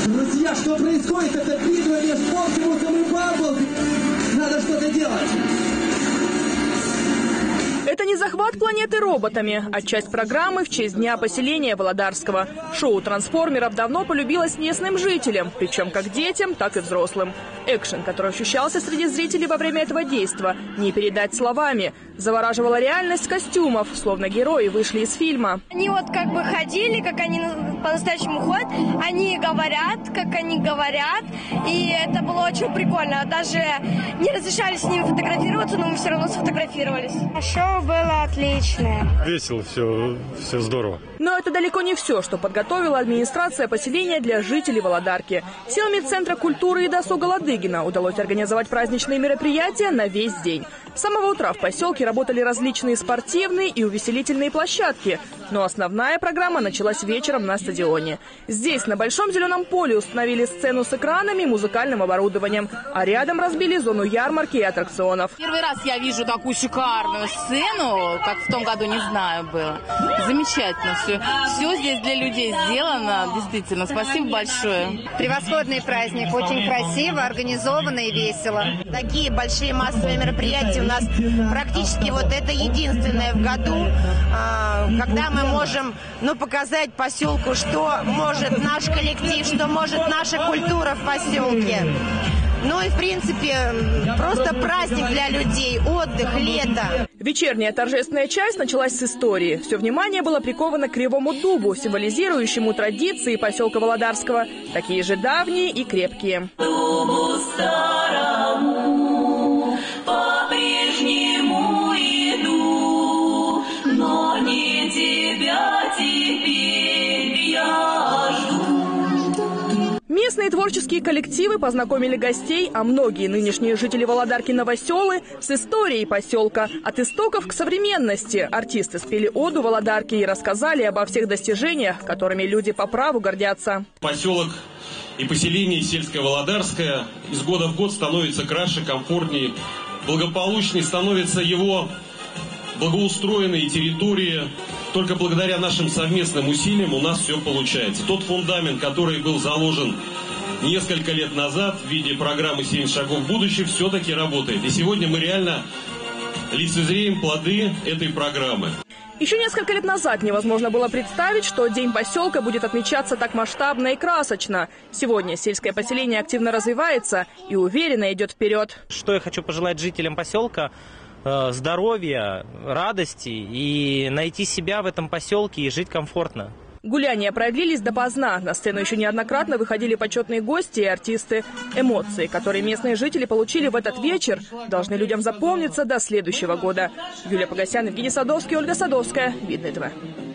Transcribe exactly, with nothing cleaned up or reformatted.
Друзья, что происходит? Это битва между Волкимусом и Бамблби. Надо что-то делать. Это не захват планеты роботами, а часть программы в честь Дня поселения Володарского. Шоу трансформеров давно полюбилось местным жителям, причем как детям, так и взрослым. Экшен, который ощущался среди зрителей во время этого действа, не передать словами. Завораживала реальность костюмов, словно герои вышли из фильма. Они вот как бы ходили, как они по-настоящему ходят, они говорят, как они говорят, и это было очень прикольно. Даже не разрешали с ними фотографироваться, но мы все равно сфотографировались. Шоу было отличное. Весело, все, все здорово. Но это далеко не все, что подготовила администрация поселения для жителей Володарки. Силами Центра культуры и досуга Ладыгина удалось организовать праздничные мероприятия на весь день. С самого утра в поселке работали различные спортивные и увеселительные площадки. Но основная программа началась вечером на стадионе. Здесь, на большом зеленом поле, установили сцену с экранами и музыкальным оборудованием. А рядом разбили зону ярмарки и аттракционов. Первый раз я вижу такую шикарную сцену, как в том году, не знаю, было. Замечательно все. Все здесь для людей сделано. Действительно, спасибо большое. Превосходный праздник, очень красиво, организованно и весело. Такие большие массовые мероприятия у нас практически вот это единственное в году, когда мы можем, ну, показать поселку, что может наш коллектив, что может наша культура в поселке. Ну и, в принципе, просто праздник для людей, отдых, лето. Вечерняя торжественная часть началась с истории. Все внимание было приковано к кривому дубу, символизирующему традиции поселка Володарского. Такие же давние и крепкие. Дубу старому по-прежнему иду, но не тебя теперь я жду. Местные творческие коллективы познакомили гостей, а многие нынешние жители Володарки новоселы с историей поселка. От истоков к современности артисты спели оду Володарке и рассказали обо всех достижениях, которыми люди по праву гордятся. Поселок и поселение сельское Володарское из года в год становится краше, комфортнее, благополучнее становится его благоустроенные территории. Только благодаря нашим совместным усилиям у нас все получается. Тот фундамент, который был заложен несколько лет назад в виде программы «семь шагов в будущее», все-таки работает. И сегодня мы реально лицезреем плоды этой программы. Еще несколько лет назад невозможно было представить, что День поселка будет отмечаться так масштабно и красочно. Сегодня сельское поселение активно развивается и уверенно идет вперед. Что я хочу пожелать жителям поселка? Здоровья, радости и найти себя в этом поселке и жить комфортно. Гуляния продлились допоздна. На сцену еще неоднократно выходили почетные гости и артисты. Эмоции, которые местные жители получили в этот вечер, должны людям запомниться до следующего года. Юлия Погосян, Евгений Садовский, Ольга Садовская. Видное ТВ.